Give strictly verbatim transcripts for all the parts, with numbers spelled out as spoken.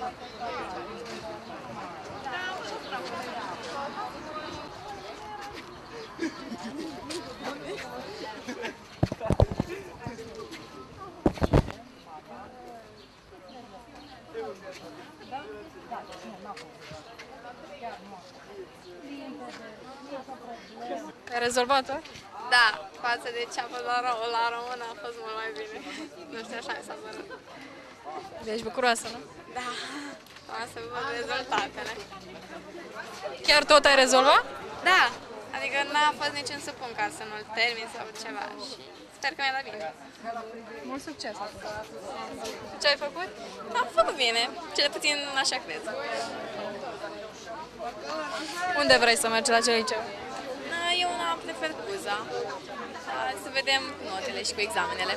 Ai rezolvat-o? Da, față de ce a fost la, la română a fost mult mai bine. Nu știu, așa mi s-a părut. Ești bucuroasă, nu? Da, am să văd rezultatele. Chiar tot ai rezolvat? Da, adică n-a fost niciun supun ca să nu-l termin sau ceva și sper că mi-a dat bine. Mult succes! Ce ai făcut? Am făcut bine, cel puțin așa cred. Unde vrei să mergi la ce liceu? Eu una prefer Cuza. Să vedem notele și cu examenele.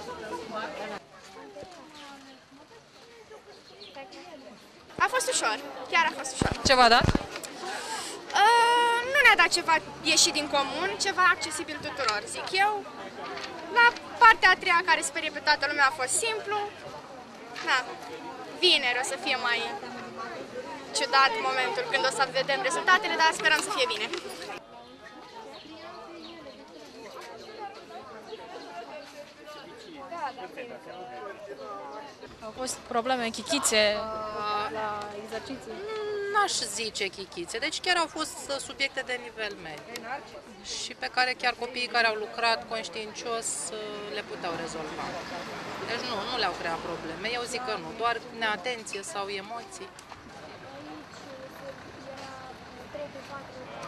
A fost ușor, chiar a fost ușor. Ce v-a dat? Uh, nu ne-a dat ceva ieșit din comun, ceva accesibil tuturor, zic eu. La partea a treia, care sperie pe toată lumea, a fost simplu. Da, vineri o să fie mai ciudat momentul când o să vedem rezultatele, dar sperăm să fie bine. Au fost probleme, chichițe la exerciții? N-aș zice chichițe, deci chiar au fost subiecte de nivel mediu și pe care chiar copiii care au lucrat conștiincios le puteau rezolva. Deci nu, nu le-au creat probleme, eu zic că nu, doar neatenție sau emoții.